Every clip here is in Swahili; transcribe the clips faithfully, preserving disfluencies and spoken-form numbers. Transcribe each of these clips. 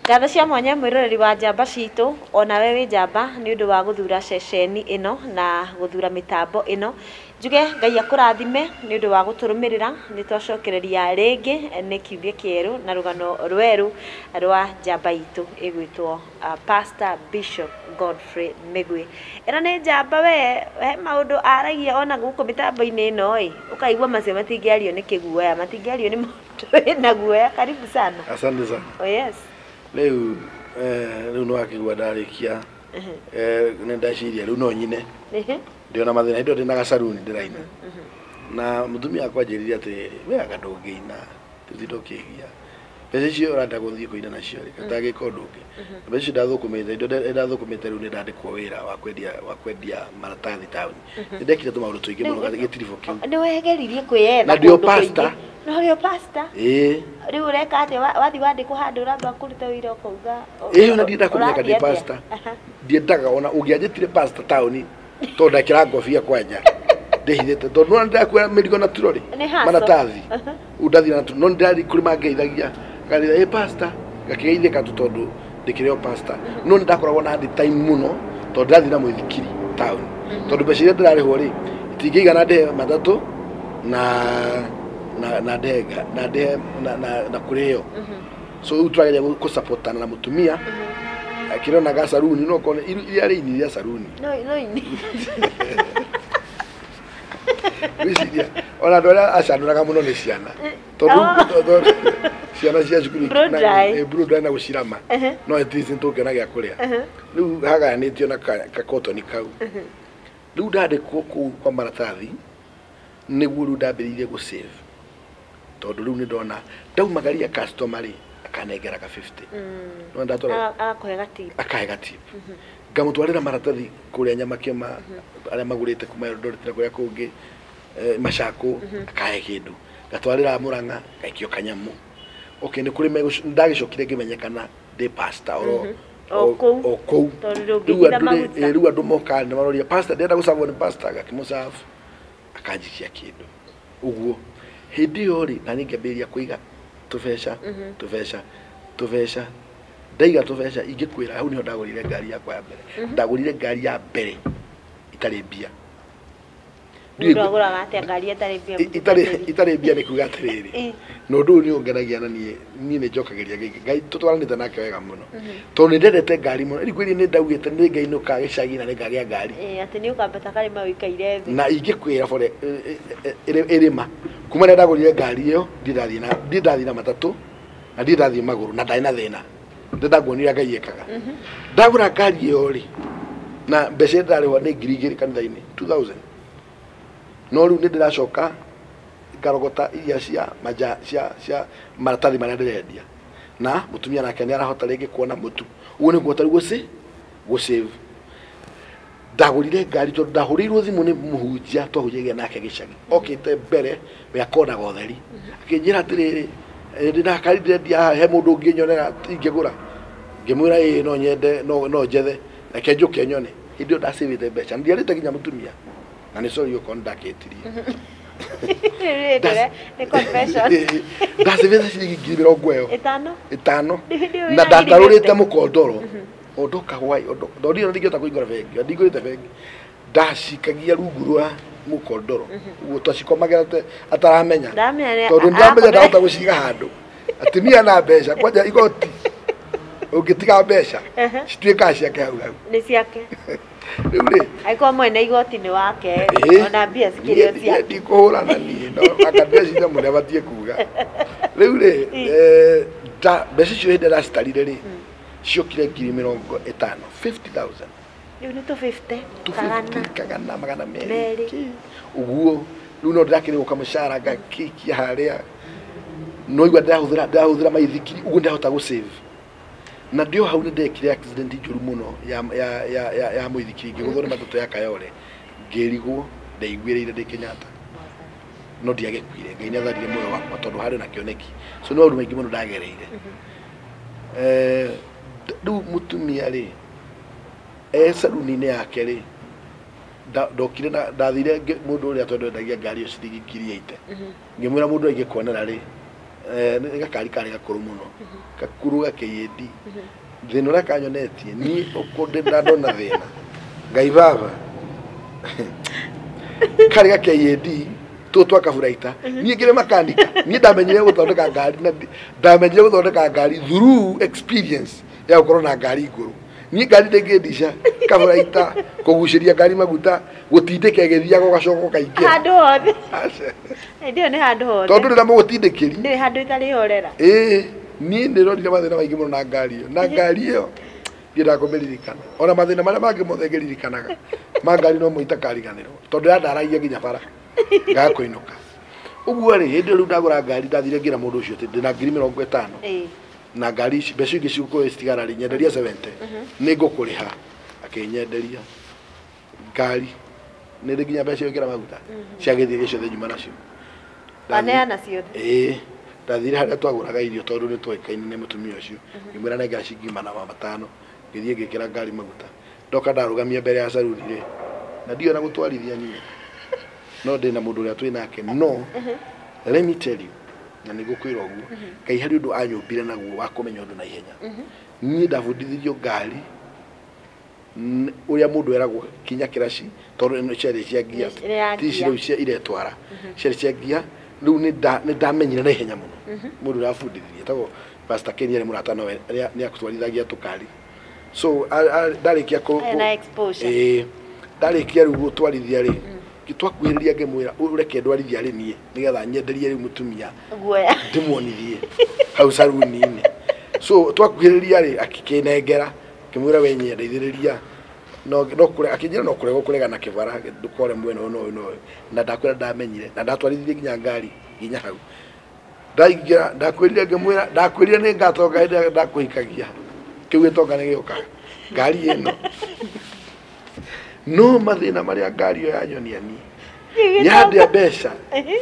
Ngatho cia mwanya mwiroreri wa njamba citũ ona we wi njamba ni undu wa guthura ceceni ino na guthura mitambo ino njuge Ngai akurathime ni undu wa guturumirira ni twacokereria ringi ni kiuria kieru na rugano rweru rwa njamba itu igwitwo uh, Pastor Bishop Godfrey Migwi. Era ni njamba we he maundu aragia ona guku mitambo-ini ino ĩ ukaigua macio matingiario ni kiguoya matingiario ni mundu na guoya. Karibu sana. Asante sana. Oh yes. Leo eh leo no akigwa ndarikia eh nenda ciria leo no nyine ndio na mathina indo ndina gasaruni ndiraina na mutumia akwa njiriria ati we akadongeina tithitokigia pese cio randa guthii kuina nacio katage kodunge pese ndathukumite indo ndathukumite riu ndandikwo wira wa kwendia wa kwendia maratathi town ndekire tu maundu tuingi muno gitirifo kiu ni wegeririe kwiyetha na ndio pastor no ndio pastor eh riu ureka ati wathi wandi kuhanda uramba kuruta wira ukauga eh na ndida kumenya kadi pastor ndiendaga ona ungianjitire pastor town to ndakira ngofia kwanja ndehithete to no ndakwa medigo na turori maratathi undathi na no ndari kuri mangeithagia ngathiga eh pastor gakigeithika tu tondu ndikireo pastor no ndakoragwo na time muno to ndathi na muithikiri town tondu becire ndirarihwo ri itingigana nde matatu na na na ndega na nde na na, na kureo so utwageria ku supportana na mutumia akirona ga saruni no kone iria ri ya saruni no no ini wisiria ona ndora acanuraga muno ni ciana tondu ciana cia cukuru na e bruda na gucirama no etisi ntukena gya kuria riu haganitio na ka cotton kau riu ndade ku kwa maratathi niguo riu ndambiririe gu save tondu riu ni ndona ndaumagaria customer ri akanengera ka fifty no ndatora akahe tip akahe tip ngamutwarira maratathi kuria nyama kema aria magurite kuma ndorite kuria kungi mashako akahe kindu ngatwarira Murang'a gaikio kanyamu okay ni kuri ndagicokire ngimenyekana de pastor oro okou riu andu moka ni maroria pastor ndenda gusavwo ni pastor gakimusafu akanjikia kindu uguo hindi yori na ningebiria kuiga tubesha tubesha tubesha ndaiga tubesha ingikwira hau niho ndagurire ngari yakwa ya mbere ndagurire ngari ya mbere itari mbia ndagura gate ngari itari mbia itari itari mbia ni kuga atiriri no ndu ni ongenagia na nie ni ne njokageria ngai tutwaranite nake wega muno to ni ndendete ngari muno ri kwiri ni ndaugite ni ngai no ka gicagi na ni ngagĩa ngari eh ati ni ukambeta kari mawikaire thi na ingikwira bore irima kuma nenda ngurire ngari iyo ndirathi na ndirathi na matatu na ndirathi maguru na ndai na thina ndenda nguonira ngai ekaga ndagura ngari iyo ri na mbeca ndarihwa ni ngiri igĩrĩ kanitha-ini two thousand no riu ndiracoka ngarogota iria cia maja cia cia maratathi maria ndirendia na mutumia nake ni arahota ringi kuona mutu uone guota riu guci gu save ndagurire ngari tondu ndahurirwo thimu ni muhunjia twahunjagia nake gicagi okite mbere we akona gotheri akinjira atiriri ndina kari ndirendia he mundu unginyonera ingigura ngimwira ii no nyende no no njethe reke njuke nyone hindi ndasivite mbeca ndiarite nginya mutumia na ni sorry uko ndaketirie ni confession ndasivite ciringi ngiri mirongo ĩyo itano itano na ndatarurite mukondoro ondoka wai ondo ndio ndigota kuingora bengi ndigorite bengi ndacikagia rungu rwa mukondoro uguo twacikomagira ataramenya tondu ndiamenya ndahota guciga handu atimia na mbeca kwanja igoti ungitiga mbeca cituika ciake hau hau ni ciake riu ri aiko mwene igoti ni wake ona mbia cikirio ciake ndikuhura na ni no akambia cita muria batie kuga riu ri eh ta mbeca cio hindi ndacitarire ri ciokire ngiri mirongo itano fifty thousand riu ni two fifty kagana kagana magana meri uguo riu no ndakire gukamucara ngakikia haria no igwa ndahuthira ndahuthira maithikiri uguo ndahota gu save na ndio hau ni ndekire accident njuru muno ya ya ya ya, ya muithikiri ngiguthwo ni matatu ya Kayole ngirigwo ndaiguire ndi Kenyatta no ndiagekuire ngai nĩatharire muoyo wakwa tondu hari na kioneki so no maũndũ maingĩ muno ndagereire eh riu mutumia ri eh saruni-inĩ yake ri ndokire na ndathire mundu uria tondu ndagia ngari ciringi ngiri eighty ngimwira mundu aingĩkuonera ri eh nĩ gakari karĩ gakũrũ mũno gakuru ga K A D thĩna ũrĩa kanyonetie niĩ ũkũndĩ ndandona thĩna Ngai baba karĩ ga K A D tu twa kaburaita niĩ ngĩrĩ makanika niĩ ndamenyire gũthondeka ngari na ndamenyire gũthondeka ngari through experience ya gũkorwo na ngari igũrũ niĩ ngari ndĩngĩndisha kaburaita kũgucĩria ngari maguta gũtindĩka ĩgĩthiaga ũgacoka ũkaingĩra handũ hothe ndio nĩ handũ hothe tondũ rĩrĩa mũgũtindĩkĩri nĩ handũ itarĩ horera ĩĩ niĩ ndĩronire mathĩna maingĩ mũno na ngari ĩyo na ngari ĩyo ndiendaga kũmĩririkana ona mathĩna marĩa mangĩ mothe ngĩririkanaga ma ngari no mũita kariganĩrwo tondũ yandaragia nginya bara ngaga kũinũka ũguo rĩ hĩndĩ rĩu ndagũra ngari ndathire ngira mũndũ ũcio atĩ ndĩna ngiri mĩrongo ĩtano na ngari ici mbeca ingĩ cigũkorwo citigara rĩ nyenderia seventy nĩ ngũkũrĩha akĩnyenderia ngari nĩ ndĩ nginya mbeca ĩkĩra maguta ciagĩthiĩ gĩciothe nyuma nacio aneana ciothe ĩĩ ndathire harĩa twagũraga irio tondũ nĩ tũĩkaine nĩ mũtumia ũcio ngĩmwĩra nengera ciringi magana matano ngĩthiĩ ngĩkĩra ngari maguta ndoka ndarũgamia mbere ya saruni rĩ na ndio na gũtwarithia nyine no ndĩ na mũndũ ũrĩa twĩ nake no let me tell you na nĩ gũkwĩra ũguo Ngai harĩ ũndũ anyũmbire naguo wa kũmenya ũndũ na ihenya niĩ ndabundithirio ngari ũrĩa mũndũ eragwo kinya kĩraci tondũ ĩno ciarĩ cia gia ti cirĩ cia iretwara ciarĩ cia gia rĩu nĩ ndamenyire na ihenya mũno mũndũ ũrĩa abundithirie tagwo Pastor Ken arĩ mũrata nawe nĩ akũtwarithagia tũkari so ndarĩkia ĩĩ ndarĩkia rĩu gũtwarithia rĩ gĩtwakuhĩrĩria ngĩmwĩra ũreke ndwarithia rĩ niĩ nĩgetha nyenderie rĩu mũtumia guoya ndĩmuonithie hau saruni-inĩ so twakuhĩrĩria rĩ akĩkĩnengera ngĩmwĩra we nyendeithĩrĩria no no kũrega akĩnjĩra no kũrega kũrega na kĩbara ndũkore mwena ũyũ ũyũ ũyũ na ndakwĩra ndamenyire na ndatwarithirie nginya ngari nginya hau ndaingĩra ndakwĩrire ngĩmwĩra ndakwĩrire nĩ ngatonga hĩndĩ ndakũhikagia kĩu gĩtonga nĩ gĩũkaga ngari ĩno no mathĩna marĩa ngari ĩyo yanyonia niĩ yandĩa mbeca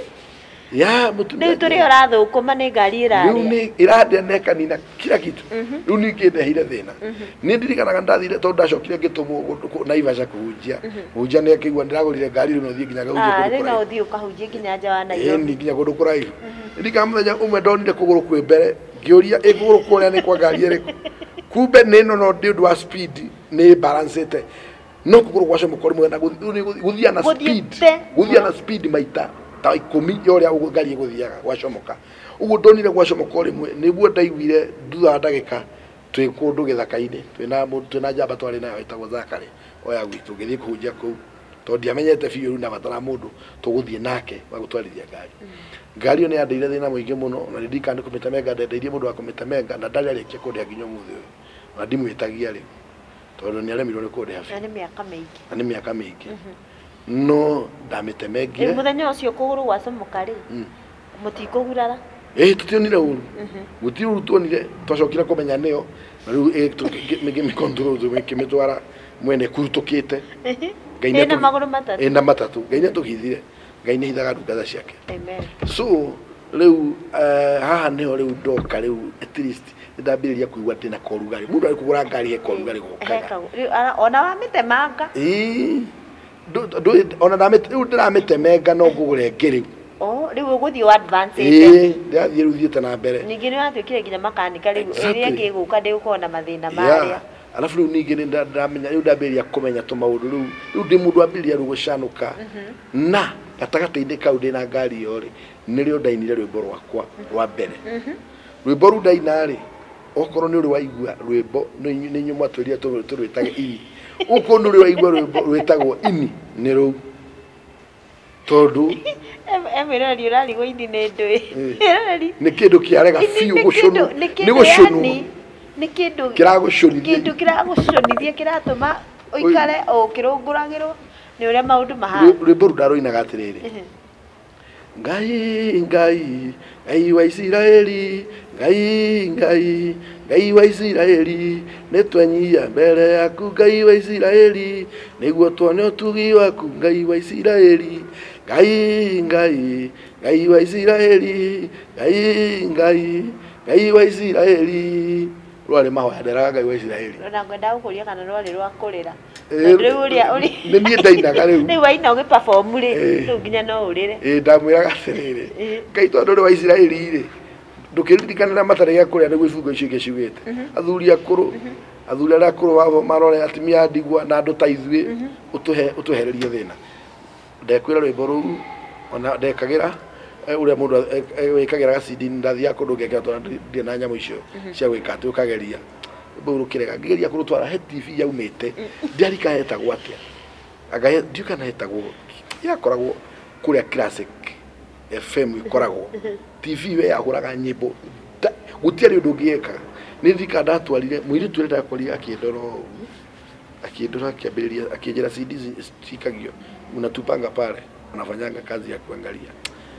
ya mũtumia rĩu tũrĩ ũrathũkũma nĩ ngari ĩrarĩa rĩu nĩ ĩrandĩa na ĩkanina kila kitu rĩu nĩ ingĩndehire thĩna nĩ ndirikanaga ndathire tondũ ndacokire ngĩtũmwo Naivasha kũhunjia kũhunjia nĩ akĩigua ndĩragũrire ngari rĩu no thiĩ nginya gũhunjia no ũthiĩ ũkahunjie nginya nja wa Nairobi nginya kũndũ kũraihu ndirikana mũthenya ũmwe ndonire kũgũrũ kwĩ mbere ngĩũria ĩ kũgũrũ kũrĩa nĩ kwa ngari ĩrĩkũ kumbe nĩ ĩno no ndĩ ũndũ wa speed nĩ balancete no kũgũrũ gwacio mũkori mwena gũthiĩ na speed gũthiĩ na speed maita ta ikũmi ya ũrĩa ngari ĩgũthiaga gwacomoka ũguo ndonire gwacomoka rĩmwe nĩguo ndaiguire thutha wa ndagĩka twĩ kũndũ gĩthaka-inĩ twĩna twĩna njamba twarĩ nayo ĩtagwo Zakari oya gwitũ ngĩthiĩ kũhunjia kũu tondũ ndiamenyete biũ rĩu ndabatara mũndũ tũgũthiĩ nake wa gũtwarithia ngari ngari ĩyo nĩ yandeire thĩna mũingĩ mũno na ndirikana kũmĩtemenga ndendeirie mũndũ wa kũmĩtemenga na ndarĩ arĩkia kũndĩa nginya ũmũthĩ ũyũ na ndimwĩtagia rĩu tondũ nĩ aremirwo nĩ kũndĩa biũ na nĩ mĩaka mĩingĩ na nĩ mĩaka mĩingĩ no ndamĩtemengire mũthenya ũcio kũgũrũ gwacomoka rĩ mũtikũgurara ĩĩ tũtionire ũru gũtirĩ ũru tuonire twacokire kũmenya nĩyo na rĩu ngĩmĩcontrol ngĩmĩtwara mwene kurutũkĩte ĩna magũrũ matatũ ĩna matatũ Ngai nĩ atũhithire Ngai nĩ hithaga ndungata ciake amen so rĩu haha nĩho rĩu ndoka rĩu at least ndambĩrĩria kũigua ndĩna korugari mũndũ arĩ kũgũra ngari he korugari gũkaga ona wamĩtemanga ĩĩ ona ndĩramĩtemenga no ngũgũre ngĩ rĩu rĩu ũgũthiĩ advance ĩĩ ndĩrathiĩ rĩu thiĩte na mbere ningĩ nĩ watuĩkire nginya makanika rĩu ĩrĩa ĩngĩ gũka ndĩgũkorwo na mathĩna marĩa alafu rĩu ningĩ nĩ ndamenya rĩu ndambĩrĩria kũmenya tũmaũndũ rĩu rĩu ndĩ mũndũ ambĩrĩria rĩu gũcanũka na gatagatĩ-inĩ kau ndĩna ngari ĩyo rĩ nĩrĩo ndainire rwĩmbo rwakwa rwa mbere rwĩmbo rũu ndaina rĩ okorwo nĩ ũrĩ waigua rwĩmbo nĩ inyuĩ mwatwĩrire tũrwĩtage ini ũkorwo nĩ ũrĩ waigua rwĩmbo rwĩtagwo ini nĩ rũu tondũ emirari ũrarigwo ini nĩ ndũĩ nĩ kĩndũ kĩarega biũ gũcũnwo nĩ gũcũnwo nĩ kĩndũ kĩragũconithia kĩndũ kĩragũconithia kĩratũma ũikare ũkĩrũngũragĩrwo nĩ ũrĩa maũndũ mahana rwĩmbo rũu ndarũinaga atĩrĩrĩ Ngai Ngai Ngai wa Isiraeli Ngai Ngai Ngai wa Isiraeli nĩtwenyia mbere yaku Ngai wa Isiraeli nĩguo tuone ũtugi waku Ngai wa Isiraeli Ngai Ngai Ngai wa Isiraeli Ngai Ngai Ngai wa Isiraeli rwari mahoya nderaga Ngai wa Isiraeli na ngwenda gũkũria kana rwari rwa kũrĩra rĩu ũrĩa ũrĩ nĩ niĩ ndainaga rĩu rĩu waina ũgĩperform rĩ rĩu nginya no ũrĩre ĩĩ ndamwĩraga atĩrĩrĩ Ngai tondũ ũrĩ wa Isiraeli rĩ ndukiririkana matare ya kuria niguo ifungo icio igicugite athuri akuru athuri aria akuru wavo marore atimia ndigwa na andu ta ithuĩ utuhe utuhererie thina ndekwira rwimbo ruu ona ndekagira uria mundu wikagira gacidi ndathia kundu ngekira tondu ndi na nyamu icio cia gwika ati ukageria rwimbo rukirega ngeria kurutwara he T V yaumite ndiarika hetagwo atia aga ndiuka na hetagwo yakoragwo kuria classic F M ikoragwo T V we yahuraga nyimbo gutiari undu ngieka ni thika ndatwarire mwiri twire ndakorire akindoro akindora kiambiriria akijira C D cikagio unatupanga pale unafanyanga kazi ya kuangalia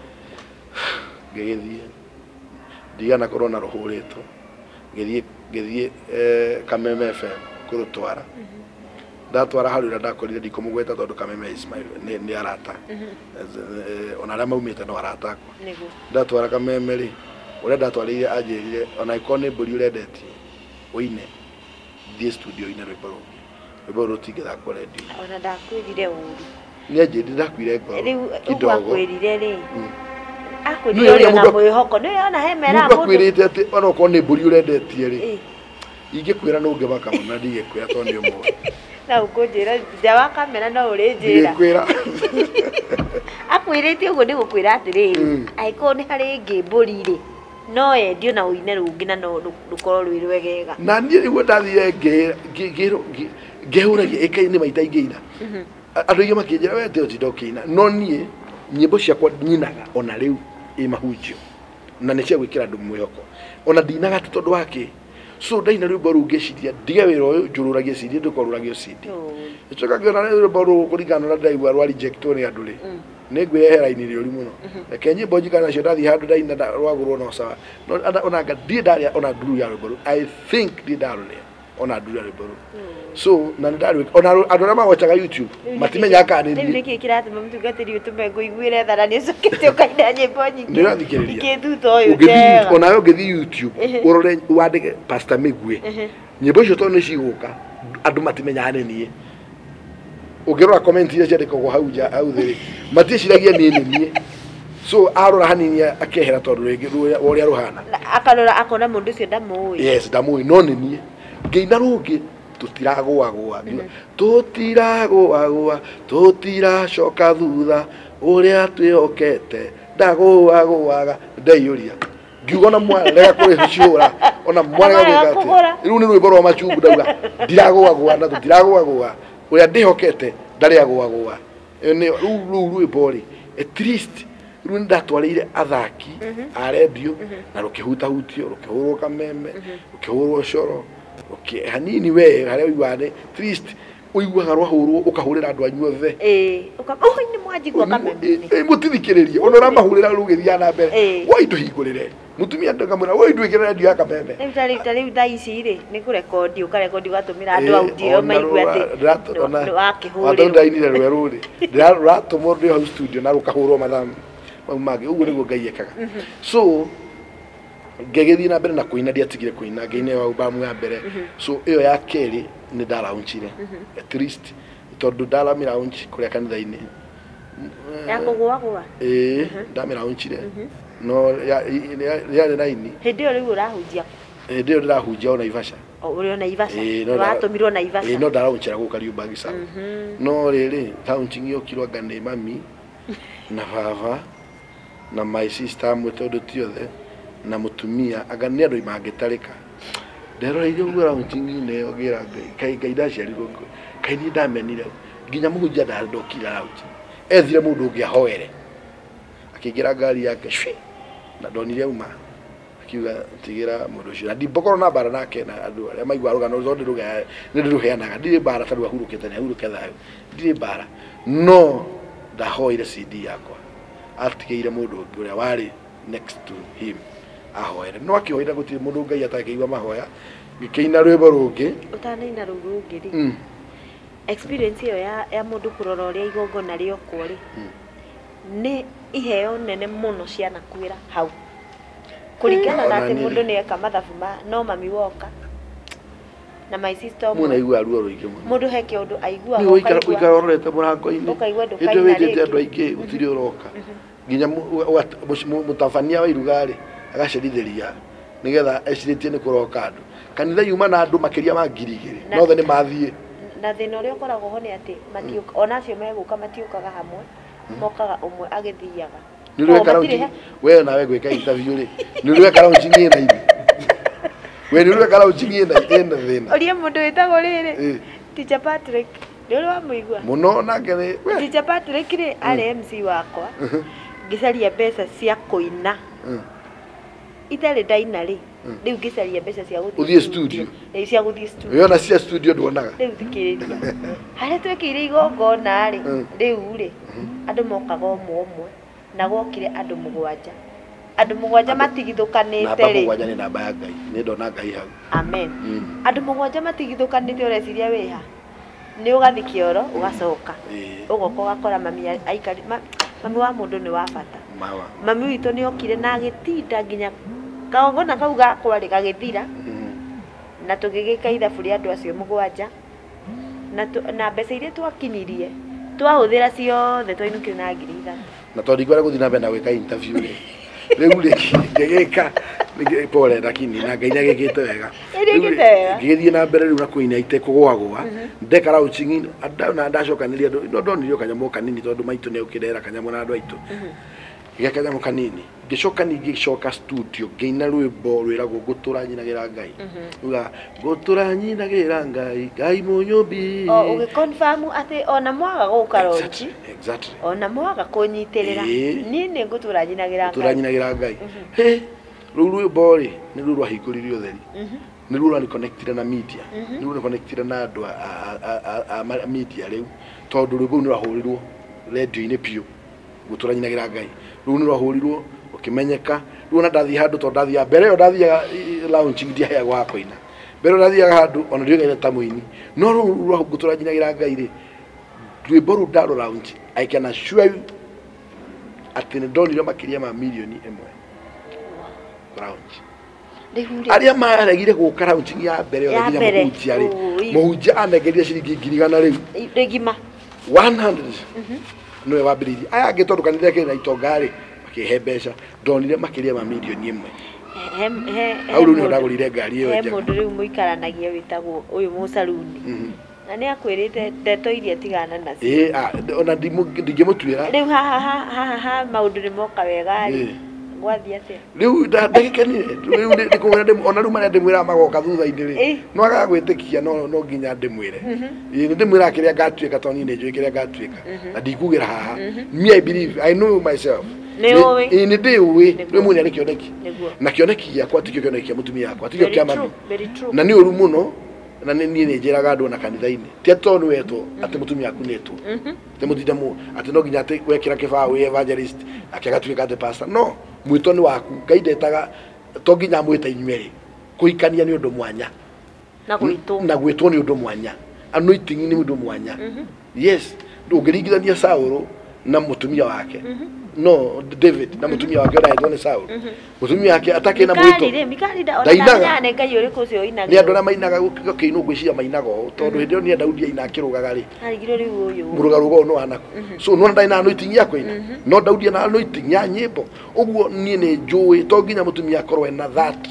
ngethie digana corona rohoreto ngethie ngethie eh Kameme F M kurutwara ndatwara haru ndakorire ndikomugweta tondu Kameme Ismail ni ni arata ona rama umite no arata ko ndatwara Kameme ri ore ndatwarire ajirire ona ikone mburi urendeti uine thie studio ine rwiboro rwiboro tigitha ko ready ona ndakwirire uru ni ajiri ndakwire ngo kidogo akwirire ri akwirire na mwihoko ni ona hemera mundu akwirite ati ona ukone mburi urendetie ri ingikwira no ngibaka mona ndigikwira tondu yo mo na ukonjira jawa kamera no urinjira ndigikwira akwirite ugo ndigukwira atiriri aiko ni hari ngimburi ri no endio na uine rungi na no rukorwo rwi rwegega na niĩ rĩu ndathire ngĩrwo ngehũragia ĩkainĩ maita ingĩina andũ aingĩ makĩnjĩra we te ũtinda ũkĩina no niĩ nyĩmbo ciakwa nyinaga ona rĩu ĩ mahunjio na nĩ cia gwĩkĩra andũ mwĩhoko ona ndinaga tĩ tondũ wakĩ so ndaina rwĩmbo rũu ngĩciria ndige wĩra ũyũ njũrũragie C D ndũkorũragie C D nĩcoka ngĩona rwĩmbo rũu kũringana na ndaigua rwa rejectwo nĩ andũ rĩ nĩngwĩyehera ini rĩũru mũno reke nyĩmbo njikana nacio ndathiĩ handũ ndaina rwagũrwo no sawa ona anga ndiĩ ndarĩa ona nduru ya rwĩmbo rũu I think ndiĩ ndarũrĩa ona nduru ya rwĩmbo rũu so na ndarĩ ona andũ arĩa magocaga YouTube matimenyaga kana nĩ nĩ kĩĩ kĩratũma mũtungatĩri ũtũme ngũiguĩre tha na nĩũcokete ũkaina nyĩmbo nyingĩ ndĩrathikĩrĩria ikĩthutha ũyũ njega ona we ũngĩthiĩ YouTube ũrore wandĩke Pastor Mĩgue nyĩmbo icio tondũ nĩ cigũka andũ matimenyaga nĩ niĩ ukirora comment iria ciandĩkagwo hau nja hau thĩ matieciragia niĩ nĩ niĩ so arora hanini akehera tondu rĩngĩ ũrĩa ruhana akarora akona mũndũ ũcio ndamũĩ yes ndamũĩ no nĩ niĩ ngĩina rũngĩ tũtiragũagũa tũtiragũagũa tũtiracoka thutha ũrĩa twĩhokete ndagũagũaga ndaiyũria ngiuga na mwana rega kũrĩcũra ona mwana gwĩka atĩ rĩu nĩ rwĩmbo rwa macungu ndauga ndiragũagũa na tũtiragũagũa uria ndihokete ndari agũagũa ni rũu rwĩmbo rĩ at least rĩu ndatwarĩire athaki a redio na rũkĩhutahutio rũkĩhũrwo Kameme rũkĩhũrwo coro hanini we harĩa ũiguaga at least ũiguaga rwahũrwo ũkahũrĩra andũ anyu othe ĩĩ ũkamũi nĩ mwanjigua Kameme ĩ mũtithikĩrĩrie ona ũramahũrĩra rũgĩthiaga na mbere woi tũhingũrĩre mutumia ndakamwĩra woi ndwĩkĩre redio ya Kameme rĩu ta rĩu ta rĩu thaa ici rĩ nĩ kũrekondi ũkarekondi ũgatũmĩra andũ audio maigue atĩ wakĩhũrĩrwo ndainire rwerũ rĩ ndĩratũmwo ndĩ hau studio na rũkahũrwo mathaa mau mangĩ ũguo nĩguo Ngai ekaga so ngegĩthiĩ na mbere na kũina ndiatigire kũina ngĩina ĩyo albamu ya mbere so ĩyo ya kerĩ nĩ ndalaunchire at least tondũ ndalamĩlaunch kũrĩa kanitha-inĩ ya kũgũagũa ĩĩ ndamĩlaunchire no yarĩ raini hĩndĩ ĩyo rĩu ũrahunjia hĩndĩ ĩyo ndĩrahunjia o Naivasha ũrĩ o Naivasha watũmirwo Naivasha ĩĩ no ndalaunchira gũka Kariobangi South no rĩrĩ launching yokirwo anga nĩ mami na baba na my sister amwe tondũ ti othe na mutumia anga nĩ andũ mangĩtarĩka nderoreire ũguo launching-inĩ ĩyo ngĩra Ngai Ngai ndaciarirwo Ngai niĩ ndamenire nginya mũhunjia ndokira launch ethire mũndũ ũngĩ ahoere akĩingĩra ngari yake cwi na ndonire uma akiuga tigira mũndũ ũcio na ndimbokorwo na mbara nake na andũ arĩa maigua rũgano rũrĩa ndĩrũgaya nĩ ndĩrũheanaga ndirĩ mbara tondũ ahurũkĩte nĩ ahurũke thayũ ndirĩ mbara no ndahoire C D yakwa atigĩire mũndũ ũngĩ ũrĩa warĩ next to him ahoere no akĩhoire gũtirĩ mũndũ Ngai atakĩigua mahoya ngĩkĩina rwĩmbo rũngĩ ũtanaina rũu rũngĩ rĩ experience ĩyo ya ya mũndũ kũrora ũrĩa igongona rĩokwo rĩ nĩ iheo nene mũno ciana kwĩra hau kũringana na atĩ mũndũ nĩ eka mathabu no mami woka na my sister mwana igua ruo rũingĩ mũno mũndũ he kĩũndũ aigua ho ũikara ũrorete mũrango-inĩ ũkaigua ndũkaina rĩngĩ andũ aingĩ gũtirĩ ũroka nginya mũtabania wa iruga rĩ agacerithĩria nigetha ecirĩtie nĩ kũroka andũ kanitha yuma na andũ makĩria ma ngiri igĩrĩ nothe nĩ mathiĩ na thĩna ũrĩa ũkoragwo ho nĩ atĩ matiũka ona acio megũka matiũkaga hamwe mokaga ũmwe agĩthiaga nĩ ũrĩ weka raunji we nawe gwĩka interview rĩ nĩ ũrĩ weka raunji niĩ na ithi we nĩ ũrĩ weka raunji niĩ na ĩna thĩna ũria mũndũ wĩtagwo rĩrĩ Teacher Patrick nĩ ũrĩ wamũigua mũno nake nĩ Teacher Patrick rĩ arĩ M C wakwa ngĩcaria mbeca cia kũina itarĩ ndaina rĩ rĩu ngĩcaria mbeca cia gũthiĩ studio ĩ cia gũthiĩ studio yona cia studio nduonaga rĩu thikĩrĩria harĩa twekĩire igongona rĩ rĩu rĩ andũ mokaga ũmwe ũmwe na gokire andũ mũgwanja andũ mũgwanja matigithũkanĩte rĩ mũgwanja nĩ namba ya Ngai nĩ ndona Ngai hau amen andũ mũgwanja matigithũkanĩte ũreciria wĩha nĩ ũgathi kĩoro ũgacoka ũgoka ũgakora mami aikari mami wa mũndũ nĩ wa bata mami witũ nĩ okire na agĩtinda nginya kagongona kau gakwa rĩ gagĩthira na tũgĩgĩka ithabu rĩa andũ acio mũgwanja na mbeca iria twakinyirie twahũthĩra ciothe twainũkire na ngiri ithatũ na tondũ ikwara gũthiĩ na mbere na gwĩka interview rĩ rĩu rĩ ngĩgĩka pole lakini na Ngai nĩagĩkĩte wega ngĩgĩthiĩ na mbere rĩu na kũina itekũgwagwa ndeka raunji na ndacokanĩria andũ no ndonirio kanyamũ kanini tondũ maitũ nĩ ũkĩrera kanyamũ na andũ aitũ gĩka kanyamũ kanini ngĩcoka ningĩ gĩcoka studio ngĩina rwĩmbo rwĩragwo ngũtũra nyinagĩra Ngai uga ngũtũra nyinagĩra Ngai Ngai mũnyũmbi o ũgĩconfirm atĩ ona mwaga gũka raunji exactly ona mwaga kũnyitĩrĩra niĩ nĩ ngũtũra nyinagĩra Ngai ngũtũra nyinagĩra Ngai he rũu rwĩmbo rĩ nĩ rũu rwahingũririe ũtheri nĩ rũu rwani connected na media nĩ rũu rwani connected na andũ a media rĩu tondũ rwĩmbo rũu nĩ rwahũrirwo radio-inĩ piũ ngũtũra nyinagĩra Ngai rũu nĩ rwahũrirwo ũkĩmenyeka rĩu ona ndathiĩ handũ tondũ ndathiaga mbere ĩyo ndathiaga lounge ndiaheagwo ha kũina mbere ndathiaga handũ ona ndioigaine ta mũini no rũu rwa ngũtũra nyinagĩra Ngai rĩ rwĩmbo rũu ndarũ lounge I can assure you atĩ nĩ ndonire makĩria ma milioni ĩmwe lounge arĩa maregire gũka lounge ya mbere ĩyo nginya mũhunjia rĩ mũhunjia anengerire ciringi ngiri igana rĩu rĩgima one hundred nĩwe wambĩrĩirie aya angĩ tondũ kanitha kĩrĩ na itonga rĩ makĩhe mbeca ndonire makĩria ma milioni ĩmwe hau rĩu nĩ ndagũrire ngari ĩyo njega he mũndũ rĩu mũikaranagia wĩtagwo ũyũ mũcaruni na nĩ akwĩrĩte ndeto iria tigana nacio ĩ ona ndingĩmũtuĩra rĩu haha haha maũndũ nĩ moka wega rĩ gwathi atĩa rĩu ndagĩkenire rĩu ndĩkũmwĩra ona rĩu marĩa ndĩmwĩra magoka thutha-inĩ rĩ no agaga gwĩtĩkia no no nginya ndĩmwĩre nĩ ndĩmwĩra kĩrĩa ngatuĩka tondũ niĩ nĩ njũĩ kĩrĩa ngatuĩka na ndikugĩra haha me I believe I know myself nĩ ndĩũĩ rĩu mũnĩ arĩ kĩoneki na kĩoneki gĩakwa tikĩo kĩoneki kĩa mũtumia wakwa tikĩo kĩa mami na nĩ ũru mũno na niĩ nĩ njĩraga andũ na kanitha-inĩ ti atĩ tondũ nĩwetwo atĩ mũtumia waku nĩetwo ti mũtinda mũ atĩ no nginya atĩ wekĩra kĩbao wĩ evangelist ake agatuĩka atĩ pastor no mwĩto nĩ waku Ngai ndetaga to nginya mwĩta inyuerĩ kũhikania nĩ ũndũ mwanya na gwĩtwo na gwĩtwo nĩ ũndũ mwanya anointing nĩ ũndũ mwanya yes ndũngĩringithania Saũlũ na mũtumia wake no David na mũtumia wake ona hetwo nĩ Saũlũ mũtumia wake atakĩ na mwĩto ndainaga nĩ Ngai ũrĩkũ ũcio oinaga nĩ andũ arĩa mainaga gũkĩinwo ngwĩciria mainaga ũũ tondũ hĩndĩ ĩyo nĩ Daudi aina akĩrũgaga rĩ arigirwo rĩu ũyũ mũrũgarũga ũyũ nĩ wanaku so nona ndaina anointing ya kũina no Daudi ena anointing ya nyĩmbo ũguo niĩ nĩ njũĩ to nginya mũtumia akorwo ena that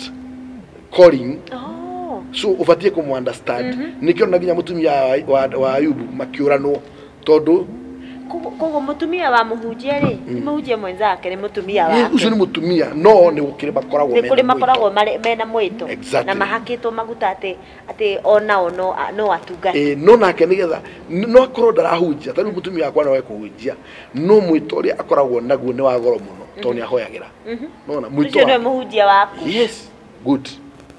calling so ũbatiĩ kũmũ understand nĩkĩo na nginya mũtumia wa Ayubu makĩũranwo tondũ kogo mũtumia wa mũhunjia rĩ nĩ mũhunjia mwenzake nĩ mũtumia wake ũcio nĩ mũtumia no nĩ gũkĩrĩ makoragwo mena kũrĩ makoragwo mena mwĩto na mahakĩtwo maguta atĩ atĩ ona ono no atungate ĩ no nake nĩgetha no akorwo ndarahunjia tarĩu mũtumia wakwa no ekũhunjia no mwĩto ũrĩa akoragwo naguo nĩ wa goro mũno tondũ nĩ ahoyagĩra nona mwĩto ũcio nĩ mũhunjia waku yes good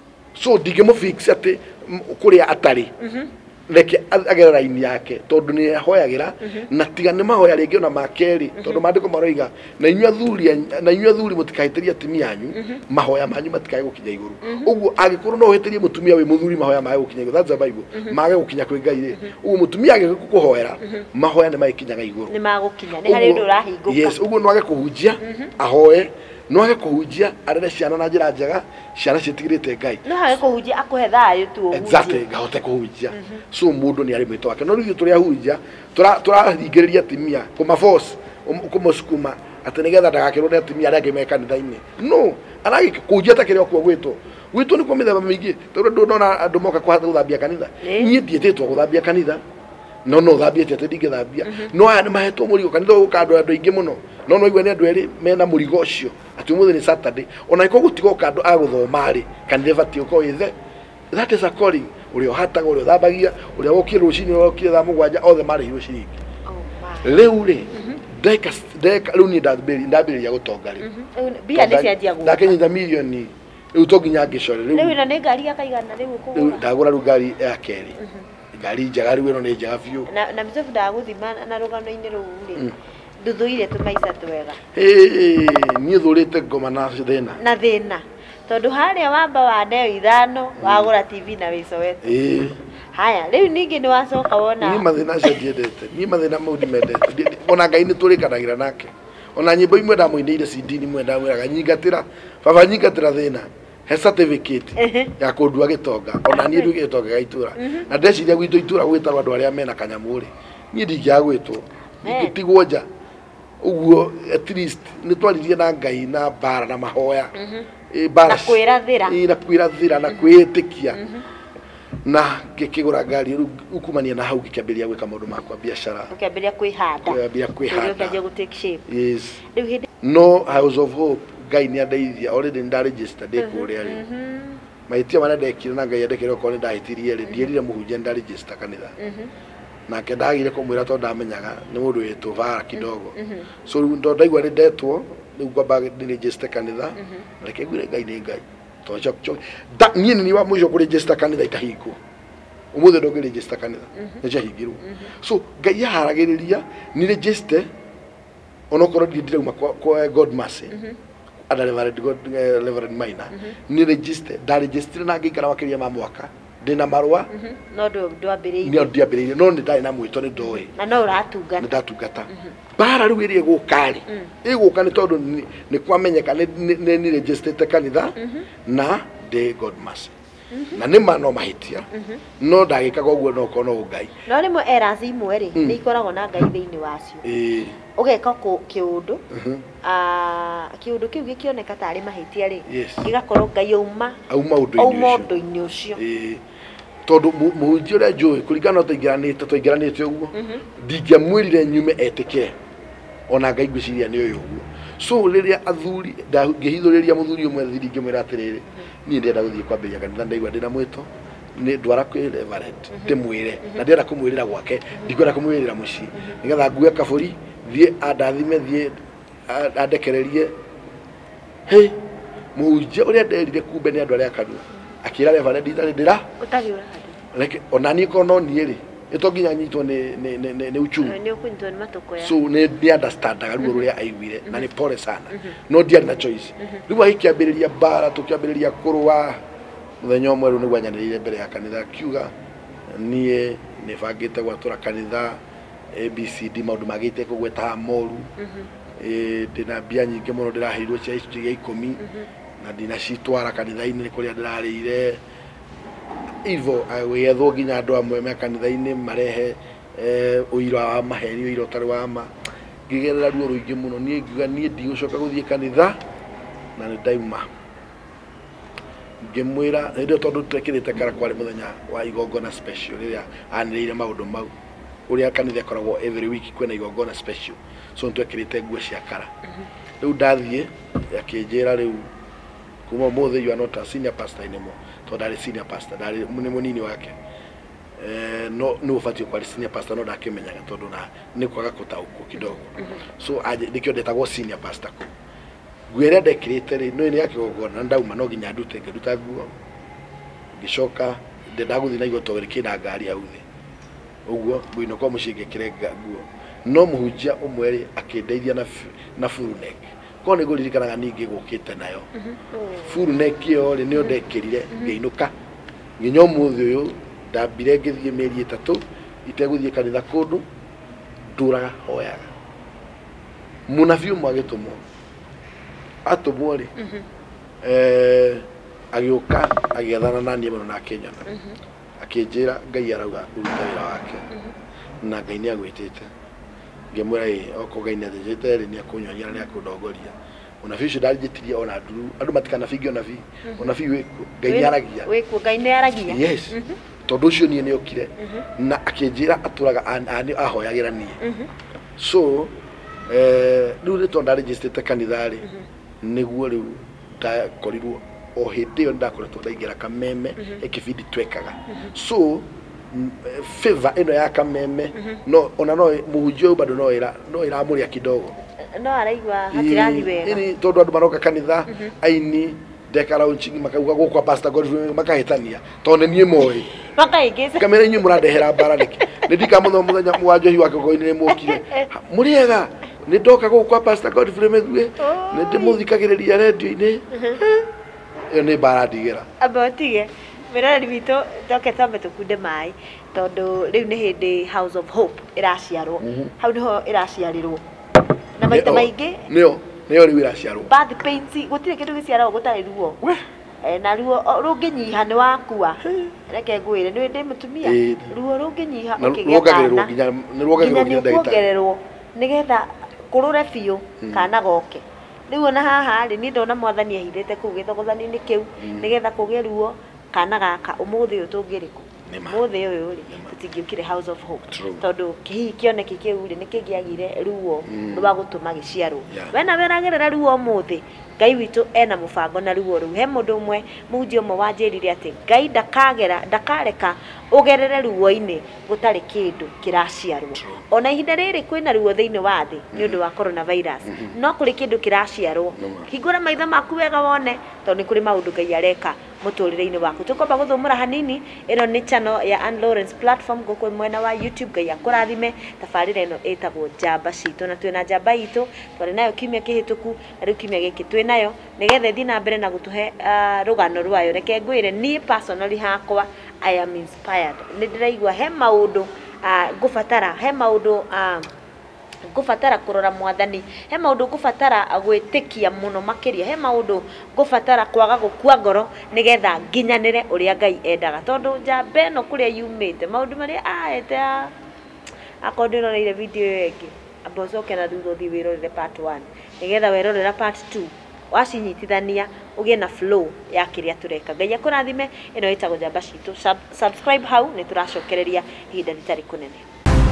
so ndingĩmũfix atĩ kũrĩa atarĩ reke agere raini yake tondu ni ahoyagĩra na tiga nĩ mahoya rĩngĩ ona makeri tondu maandĩko maroiga na inyuĩ athuri na inyuĩ athuri mũtikahĩtĩrie atumia anyu mahoya manyu matikae gũkinya igũrũ ũguo angĩkorwo no ũhĩtĩrie mũtumia wĩ mũthuri mahoya mage gũkinya igũrũ that's the Bible mage gũkinya kwĩ Ngai rĩ ũguo mũtumia agĩkũhoera mahoya nĩ magĩkinyaga igũrũ nĩ magũkinya nĩ harĩ ũndũ ũrahingũka yes ũguo no age kũhunjia ahoe no age kũhunjia arere ciana na njĩra njega ciana ciĩtigĩrĩte Ngai no age kũhunjia akũhe thayũ tu ũhunjia exactly ngahote kũhunjia so mũndũ nĩ arĩ mwĩto wake no rĩu tũrĩa hunjia tũrahingĩrĩria timia kũma force kũmũsukuma ati nigetha ndagakirwo ne timia aria ngime kanitha-ini no aragi kujia ta kirio kwa gwito gwito ni kwa mithemba mingi tondu ndu nona andu moka kwa guthambia kanitha nie ndietitwo guthambia kanitha no no thambia tete ndingithambia no aya ni mahetwo murigo kanitha ukandu andu ingi muno no no igwe ni andu eri mena murigo ucio ati umuthi ni Saturday ona iko gutigo kandu aguthoma ri kanitha bati uko ithe that is a calling urio hataga urio thambagia urio wokire rucini urio wokire thaa mugwanja othe mari hiyo ciringi riu ri ndeka ndeka riu ni ndambiri ndambiriria gutonga ri bia ni cianjia guka ndakinyitha milioni riu to nginya ngicore riu riu ina ni ngari akaigana riu ukugura ndagura riu ngari ya keri ngari njega riu ino ni njega biu na na mizofu ndaguthima na rugano-ini ruu ri nduthuire tumaica twega eh nie thurite ngoma na thina na thina tondu haria wamba wa ndeo ithano wagura T V na wicowete eh haya riu ningi ni wacoka wona ni mathina cia ndiendete ni mathina mau ndimendete ona ngai ni turikanagira nake ona nyimbo imwe ndamuindeire C D ni mwe ndamwiraga nyingatira baba nyingatira thina he certificate ya kundua gitonga ona ni ndu gitonga gaitura na ndeciria gwitu itura gwitarwa andu aria mena kanyamuri ni ndingia gwitwo ngitigwo nja uguo at least ni twaririe na ngai na bara na mahoya bara na kwirathira na kwirathira na kwitikia na ngikigura ngari ukumania na hau gikiambiria gwika maundu makwa biashara ukiambiria kwihanda ukiambiria kwihanda ukianjia gu take shape yes no House of Hope ngai ni andeithia already nda register ndikuria ri maitia mana ndekire na ngai ndekire ko ni ndahitirie ri ndierire muhunjia nda register kanitha nake ndagire kumwira to ndamenyaga ni mundu witu vara kidogo so ndo ndaigwa ni ndetwo ni kwamba ni register kanitha reke gwire ngai ni ngai to chok chok da ni ni wa mwisho ku register kanitha ikahiko umuthe ndo register kanitha ni jahigirwo so ngai yaharagiriria ni register onokoro ndire uma kwa God mercy ada Reverend God Reverend Maina ni register da register na ngikara wakiria ma mwaka ndina marwa no ndo ndwambiriire ni ndwambiriire no ni ndai na mwito ni ndoi na no uratungata ndatungata bara riu iri gukari iguka ni tondu ni kwamenyeka ni ni registered kanitha na the God mercy na ni mano mahitia no ndagikaga uguo no kono ngai no rimwe errors imwe ri ni ikoragwo na ngai thiini wacio eh ugeka kiundu ah kiundu kiu gikioneka tari mahitia ri gigakorwo ngai uma auma undu-ini ucio eh tondu muhunjia uria njui kuringana tũingĩranĩte tũingĩranĩte ũguo ndingĩamwĩrire nyume etĩkĩre ona ngai ngwĩciria nĩ ũyũ ũguo so rĩrĩa athuri ngĩhithũrĩria mũthuri ũmwe thiri ngĩmwĩra atĩrĩrĩ niĩ ndĩrenda gũthiĩ kwambĩrĩria kanitha ndaigua ndĩna mwĩto nĩ ndwara kwĩ Reverend ndĩmwĩre na ndĩrenda kũmwĩrĩra gwake ndikwenda kũmwĩrĩra mũciĩ nĩgetha ngue kabũri thiĩ andathime thiĩ andekererie hey mũhunjia ũrĩa nderire kumbe nĩ andũ arĩa kanua akira Reverend itarĩ ndĩra utagiura reke ona ni ko no ni ri itonginya nyitwo ni ni ni ni uchumi ni ukunyitwo ni matoko ya so ni ni understand garuo ruria aiguire na ni pole sana no dia na choice riu aikiambiriria bara tukiambiriria kurwa muthenya umwe ru ni gwanyanirire mbere ya kanitha kiuga nie ni bangite gwatura kanitha A B C D maundu magite kugweta moru eh ndina mbia nyingi muno ndiraheirwo cia icunjĩ gĩa ikũmi na ndina citwara kanitha-inĩ kuria ndirarĩire ivo agwethwo nginya andu amwe me kanitha-inĩ marehe uira wa maheni uira utari wa ma ngigerera ruo ruingi muno nie ngiuga nie ndigũcoka gũthiĩ kanitha na nĩ ndaima ngĩmwĩra ndio tondu twekĩrĩte kara kwarĩ mũthenya wa igongona special rĩrĩa anĩrĩire maũndũ mau uria kanitha koragwo every week kwena igongona special so twekĩrĩte nguo cia kara rĩu ndathiĩ akĩnjĩra rĩu kuma ũmũthĩ you are not a senior pastor anymore to ndari senior pastor ndari ni munini wake eh no no ufatio kwa senior pastor no ndakimenyaga tondu na ni kwaga kutaukwo kidogo so aje ndikio ndetagwo senior pastor ko gwere ndekirite ri no ni yake gogona ndauma no ginya ndute ngeruta guo ngicoka ndendaguthi na igwa togere na ngari authi uguo bwino kwa mucinge kirenga guo no muhunjia umweri akindeithia na na full neck ko ni guririkanaga ningi gukite nayo full neck yo ri ni ndekirire ngeinuka nginya umuthi uyu ndambire ngithie meri itatu iteguthie kanitha kundu nduraga hoyaga munafiu mwagitumwo atumwo ri eh agioka agethana na niĩ mũno na Kenya akinjira ngai arauga uruta wĩra wake na ngai nĩ agwĩtĩte ngemwira ĩ okogaine thĩnjĩte rĩ nĩ akunyonia na nĩ akũndongoria onabii ũcio ndarĩnjĩtirie ona nduru andũ matikanabi onabii onabii wĩkuo Ngai nĩ aragia wĩkuo Ngai nĩ aragia yes tondũ ũcio niĩ nĩ okire na akĩnjĩra atũraga ahoyagĩra niĩ so eh rĩu nĩ tondũ ndarĩnjĩtĩte kanitha rĩ nĩguo rĩu ndakorirwo o hĩndĩ ĩyo ndakoretwo ndaingĩra kameme ĩkĩbindi twekaga so favor ĩno ya kameme no ona no mũhunjia ũyũ bado no ĩra no ĩramũrĩa kidogo no araigua hatirathi wega ini tondu andu maroka kanitha aini dekara unchingi makauga gukwa pastor Godfrey makahitania tondu nie moyi makaingĩza kamera inyu murandehera mbara niki ndika muno muthenya mwanjohi wake goini ni mukire muriega ni ndoka gukwa pastor Godfrey methue ni ndimuthikagiriria radio-ini iyo ni mbara ndigera abotige mirarĩ witũ ndoke twambe tukunde maĩ tondu rĩu nĩ hĩndĩ House of Hope ĩraciarwo hau niho ĩraciarirwo na maita maingĩ nĩyo nĩyo rĩu ĩraciarwo birth pains gũtirĩ kĩndũ gĩciaragwo gũtarĩ ruo eh na ruo rũngĩnyiha nĩ wakua reke ngwĩre nĩ ndĩ mũtumia ruo rũngĩnyiha ũkĩgĩa kana nĩ ruongagĩrwo nginya ndagĩtarĩ nĩgetha kũrũre biũ kana goke rĩu ona haha rĩ nĩ ndona mwathani ahithĩte kũu gĩthogothani-inĩ kĩu nĩgetha kũgĩe ruo kana gaka ũmũthĩ ũyũ tũngĩrĩkũ mũthĩ ũyũ rĩ tũtingĩũkire House of Hope tondu kihi kioneki kiu rĩ nĩkĩgĩagire ruo rwa gũtũma gĩciarwo we na weragerera ruo mũthĩ Ngai witũ ena mũbango na ruo rũu he mũndũ ũmwe mũhunjia ũmwe wanjĩrire atĩ Ngai ndakagera ndakareka ũgerere ruo-inĩ gũtarĩ kĩndũ kĩraciarwo ona ihinda rĩrĩ kwĩna ruo thĩinĩ wa thĩ nĩ ũndũ wa coronavirus no kũrĩ kĩndũ kĩraciarwo hingũra maitho maku wega wone tondũ nĩ kũrĩ maũndũ Ngai areka mũtũrĩre-inĩ waku tũkomba gũthũmũra hanini ĩno nĩ channel ya Ann Lawrence platform gũkũ mwena wa YouTube Ngai akũrathime tabarĩra ĩno ĩtagwo njamba citũ na twĩna njamba itũ twarĩ nayo kiumia kĩhĩtũku na rĩu kiumia gĩkĩ twĩnayo nĩgetha ĩthiĩ na mbere na gũtũhe rũgano rwayo reke ngwĩre niĩ personally hakwa I am inspired nĩ ndĩraigua he maũndũ ngũbatara he maũndũ ngũbatara kũrora mwathani he maũndũ ngũbatara gwĩtĩkia mũno makĩria he maũndũ ngũbatara kwaga gũkua ngoro nĩgetha nginyanĩre ũrĩa Ngai endaga tondũ njamba ĩno kũrĩa yumĩte maũndũ marĩa ahete akorwo ndĩroreire video ĩyo ĩngĩ amba ũcoke na thutha ũthiĩ wĩrorere part one nĩgetha werorera part two wacinyitithania ũgĩe na flow ya kĩrĩa tũreka Ngai akũrathime ĩno ĩtagwo njamba citũ subscribe hau nĩ tũracokereria ihinda rĩtarĩ kũnene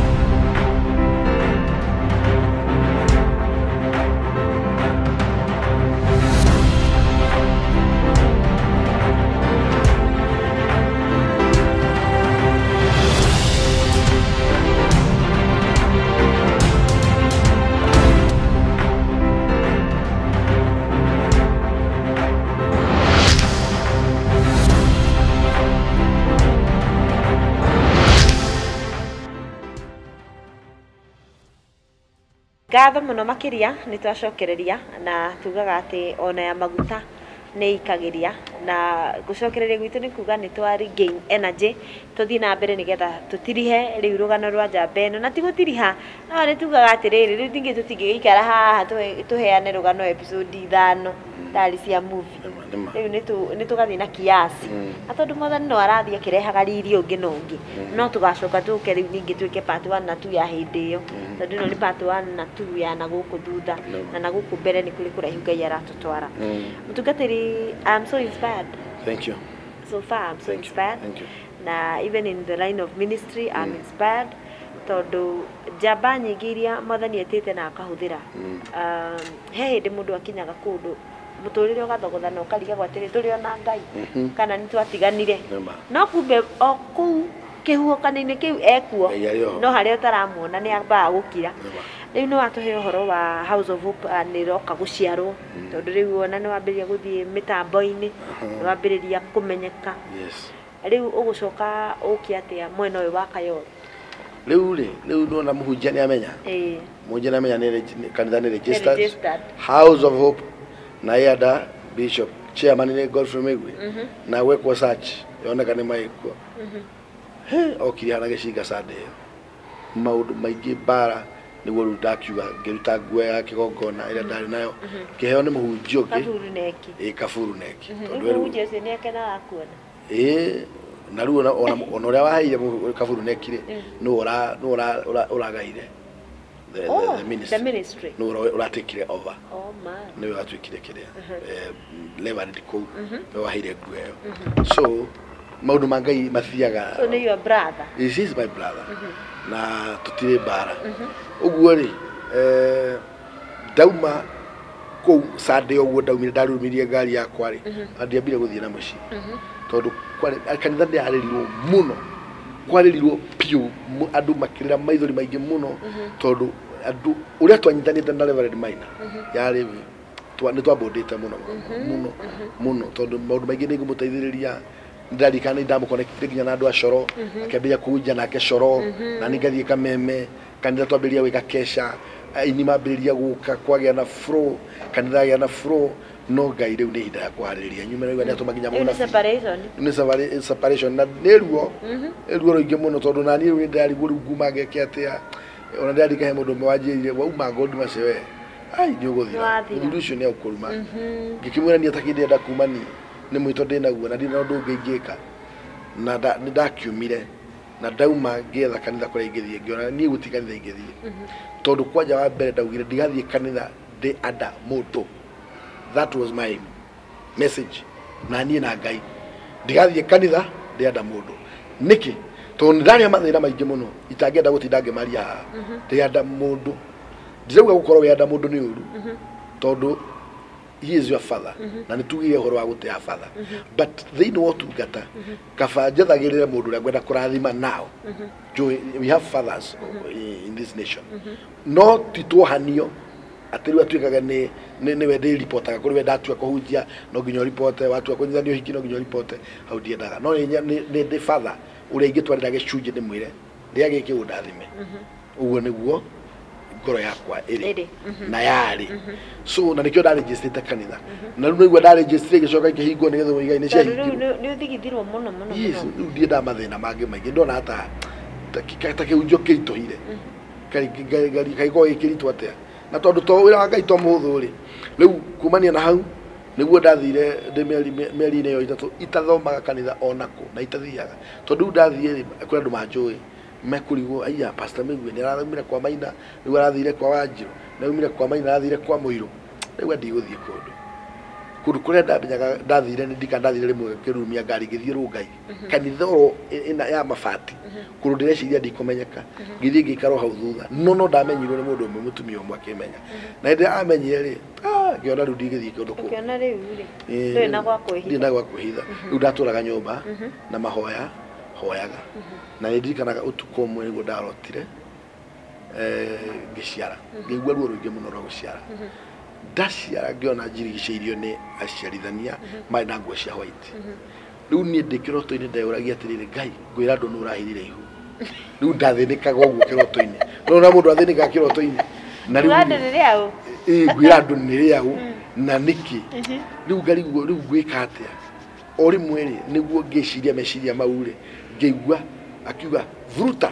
ngatho mũno makĩria nĩ twacokereria na tugaga atĩ ona ya maguta nĩ ikagĩria na gũcokereria gwitũ nĩ kuga nĩ twa regain energy tũthiĩ na mbere nĩgetha tũtirihe rĩu rũgano rwa njamba ĩno na ti gũtiriha no nĩ tugaga atĩrĩrĩ rĩu tingĩ tũtingĩgĩikara haha tũheane rũgano episode ithano tari cia movie rĩu nĩ tũgathiĩ na kiasi na tondũ mwathani no arathiĩ akĩrehaga riri ũngĩ na ũngĩ no tũgacoka tũke rĩu ningĩ twĩke part one na two ya hĩndĩ ĩyo tondũ ĩno nĩ part one na two ya na gũkũ thutha na na gũkũ mbere nĩ kũrĩ kũraihu Ngai aratũtwara mũtungatĩri I'm so inspired thank you so far I'm so thank inspired you. Thank you. Na even in the line of ministry I'm mm. inspired tondu njamba nyingĩ iria mwathani etĩte na akahũthĩra um, he hĩndĩ mũndũ akinyaga kũndũ mũtũrĩre ũgathogothana ũkarigagwo atĩrĩ tũrĩ ona Ngai kana nĩ twatiganire no kumbe o kũu kĩhuhũkanio-inĩ kĩu ekuo no harĩa ũtaramuona nĩ ambaga gũkira rĩu nĩ watũhe ũhoro wa House of Hope nĩ roka gũciarwo tondũ rĩu ona nĩ wambĩrĩria gũthiĩ mĩtambo-inĩ nĩ wambĩrĩria kũmenyeka rĩu ũgũcoka ũkia atĩa mwena ũyũ wa Kayole rĩu rĩ rĩu nona mũhunjia nĩ amenya mũhunjia nĩ amenya nĩ kanitha nĩ registered House of Hope na yada bishop chairman ni Godfrey Megwe na wekwo search yoneka ni maikwo he okiri hana gĩcinga sande maũndũ maingĩ bara nĩguo rĩu ndakiuga ngĩruta nguo ya kĩgongona ĩrĩa ndarĩ nayo kĩheo nĩ mũhunjia ũngĩ kaburu neki ĩ kaburu neki tondũ mũhunjia ũcio nĩ akenaga kuona ĩ na rĩu ona ona ũrĩa waheire kaburu neki rĩ nĩ ũra ũragaire the, Oh, the, the ministry the ministry. no uratekire over Oh man. no watwikire kire eh leverage ko Mhm. no wahire gueyo so maundu mangai mathiaga So ni your brother. he is my brother Mhm. na tutire bara Mhm. uguo ri eh dauma ko sade uguo daumire ndarumirie ngari yakwa ri andiambire guthie na muci Mhm. tondu kwari kanitha ndi aririrwo muno kwaririrwo piu andu makirira maithori maingi muno tondu andu uria twanyitanite na Reverend Maina yari twa ni twabondete muno muno muno tondu maundu maingi ningu muteithiriria ndarikana ndamukonekire nginya na andu acoro akambia kuja nake coro na ningathie kameme kanitha twambiria wika kesha ini mambiriria guka kwagia na flow kanitha ya na flow no ngai riu ni hinda ya kuhaririria nyumira iwa ni atumaginya Ni muna separation. ni separation separation na neruo eruo roingi muno tondu nani riu ndari guru nguma geke atia ona ndari kahe mundu mwanjirire wa uma god macewe ai ni uguthira ndu cio ni ukuruma ngikimwira ni atakinde nda kumani ni mwito ndina guo na ndina ndu ngingika na ni ndakiumire na dauma ngetha kanitha kuria ingithie ngiona ni gutikana ingithie tondu kwanja wa mbere ndaugire ndigathie kanitha ndi ada mundu. That was my message na niĩ na ngai ndigathie kanitha ndi ada mundu niki tondu ndari mathira maingi muno itangenda gutinda ngemaria haha ndi ada mundu ndirauga gukorwo wi ada mundu ni uru tondu he is your father na nitugire horo wa gutea father but they know what to gata kaba njathagirire mundu uria ngwenda kurathima now we have fathers in this nation no titwohanio atiru atuikaga ni ni wende reportaga kuri wenda atua kuhunjia no nginyo report watu akunyithanio hiki no nginyo report how diendaga no ni ni father uria ingitwarira gicunje ni mwire ria giki undathime uguo niguo ngoro yakwa iri na yari so na nikio da register kanitha na riu niguo da register gicoka ikihingo ni getho wiga ni cia hingo ni uthigithirwo muno muno yes riu ndienda mathina mangi maingi ndona hata ta kiunjo kiritohire kai kai kai go ikirito atia na tondu to wira wa ngai to muthu ri riu kumania na hau niguo ndathire ndi meri meri ne yo itatu itathomaga kanitha onako na itathiaga tondu ndathire kuri andu manjui mekurigwo aya pastor Migwi ni arathimire kwa Maina riu arathire kwa Wanjiru na umire kwa Maina arathire kwa Muiru riu ndigũthie kundu kundu kuria ndamenyaga ndathire ni ndika ndathire rimwe kirumia ngari ngithie Rungai kanitha ro ina ya mabati kundu ndireciria ndikumenyeka ngithie ngikaro hau thutha no no ndamenyirwo ni mundu umwe mutumia umwe akimenya na ndi amenyire ri ah ngiona riu ndigithie kundu ku ukiona riu ri ndoi na gwa kwihitha ndi na gwa kwihitha riu ndaturaga nyumba na mahoya hoyaga na ndirikanaga utuko umwe niguo ndarotire eh ngiciara ngigua ruo ruingi muno rwa guciara ndaciara ngiona njirigicĩirio ni aciarithania mai na nguo cia white riu ni ndi kiroto-ini ndeyuragia atiriri ngai ngwira andu ni urahirire ihu riu ndathinikaga uguo kiroto-ini no na mundu athinikaga kiroto-ini na riu eh ngwira andu ni riau na niki riu ngariguo riu gwika atia o rimwe ri niguo ngiciria meciria mau ri ngeigua akiuga vuruta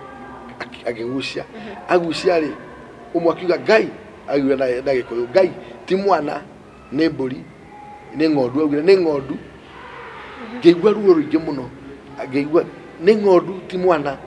akigucia agucia ri umwe akiuga ngai agiura na na gikuyu ngai ti mwana ni mburi ni ng'ondu agiura ni ng'ondu ngeigua ruo ruingi muno ngeigua ni ng'ondu ti mwana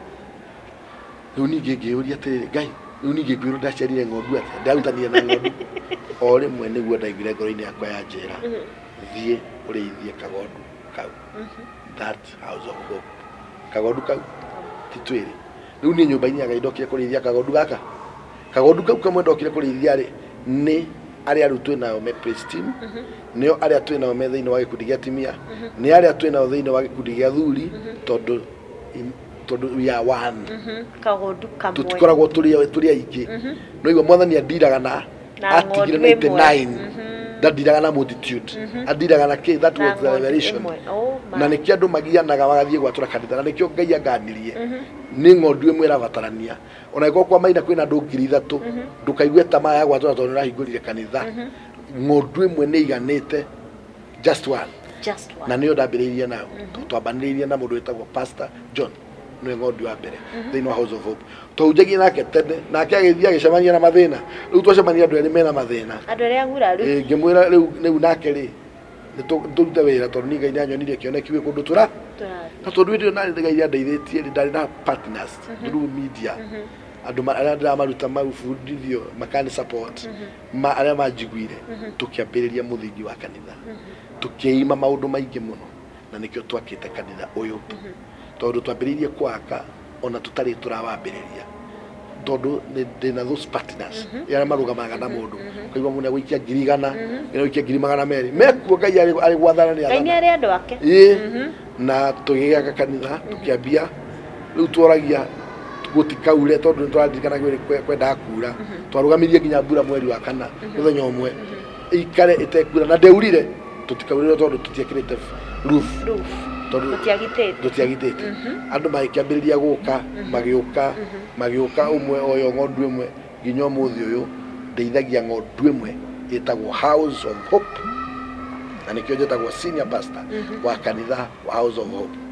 riu ningi ngiuria atiriri ngai riu ningi ngwirwo ndaciarire ng'ondu atia ndarutanire na ng'ondu o rimwe niguo ndaiguire ngoro-ini yakwa ya njira thie urithie kagondu kau that house of hope kagondu kau titwiri riu ni nyumba-ini ya Ngai ndokire kurithia kagondu gaka kagondu kau kamwe ndokire kurithia ri ni aria arutwe nao me praise team nio aria twi nao me thiini wa gikundi gia timia ni aria twi nao thiini wa gikundi gia thuri tondu tondu we are one kagondu kamwe tutikoragwo turi turi aingi no igwa mwathani andiraga na atigire ninety-nine ndandiraga na multitude andiraga na ki that was the revelation na nikio andu magianaga bagathie gwatura kanitha na nikio Ngai anganirie ni ng'ondu imwe irabatarania ona iko kwa Maina kwina andu ngiri ithatu ndukaigue tamaa ya gwatura tondu rahingurire kanitha ng'ondu imwe ni iganite just one just one na niyo ndambiriirie nayo twambaniriirie na mundu witagwo Pastor John no ng'ondu wa mbere thiini wa House of Hope tujagi nake tene nake agithia agicemania na mathina riu twacemania andu eri mena mathina andu eri anguraru eh ngimwira riu riu nake ri niturute wira tondu ni Ngai anyonire kioneki wi kundu tura na tondu ndio nari Ngai andeithitie ndari na partners through media andu arĩa ndĩramaruta mabundithio makani support ma arĩa manjiguire tukiambĩrĩria mũthingi wa kanitha tukiima maũndũ maingĩ mũno na nĩkĩo twakĩte kanitha ũyũ tondũ twambĩrĩirie kwaka ona tutarĩ tũrawambĩrĩria tondũ ndĩna those partners arĩa marũgamaga na mũndũ kaigua mũndũ agũikia ngiri igana ĩno gũikia ngiri magana merĩ mekuo Ngai arĩ gwathana nĩ Ngai nĩ arĩ andũ ake na tũgĩgĩaka kanitha tukiambia rĩu tworagia gutikaure tondu nitwaririkana kwenda kura twarugamirie nginya mbura mweri wa kana muthenya umwe ikare itekura na ndeurire tutikaurire tondu tutiekirite roof tondu tutiagitete tutiagitete andu magikiambiriria guka magiuka magiuka umwe oyo ng'ondu imwe nginya muthi uyu ndeithagia ng'ondu imwe itagwo House of Hope na nikio jetagwo senior pastor wa kanitha wa House of Hope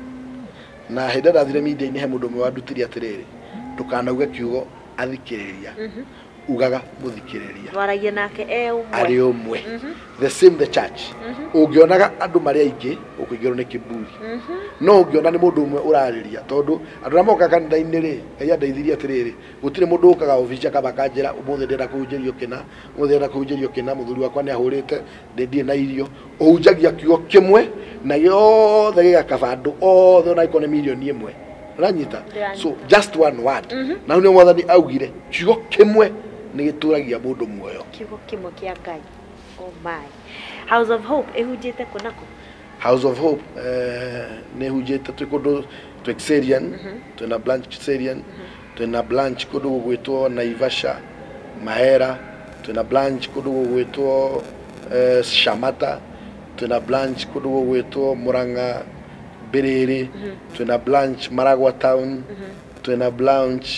na hĩndĩ ndathire media-inĩ he mũndũ ũmwe wandutirie atĩrĩrĩ ndukanauge kiugo athikĩrĩria ugaga mũthikĩrĩria waragia nake e umwe arĩ umwe the same the church ũngĩonaga andũ marĩ aingĩ ũkũingĩrwo nĩ kĩburi no ũngĩona nĩ mũndũ ũmwe ũrarĩria tondũ andũ arĩa moka kanitha-inĩ rĩ Ngai andeithirie atĩrĩrĩ gũtirĩ mũndũ ũkaga obici akamba akanjĩra ũmũthĩ ndĩrenda kũhunjĩrio kĩna ũmũthĩ ndĩrenda kũhunjĩrio kĩna mũthuri wakwa nĩ ahũrĩte ndirĩ na irio ũhunjagia kiugo kĩmwe na yothe gĩgakaba andũ othe ona iko nĩ milioni ĩmwe ranyita so just one word na nĩ mwathani augire kiugo kĩmwe nĩ gĩtũragia mũndũ muoyo kiugo kĩmwe kĩa Ngai oh my House of Hope ehunjĩte kunako House of Hope eh nĩ hujĩte twĩ kũndũ twĩ Kiserian twĩna branch Kiserian twĩna branch kũndũ gũgwĩtwo Naivasha Mahera twĩna branch kũndũ gũgwĩtwo eh Shamata twĩna branch kũndũ gũgwĩtwo Murang'a Birĩrĩ twĩna branch Maragwa Town twĩna branch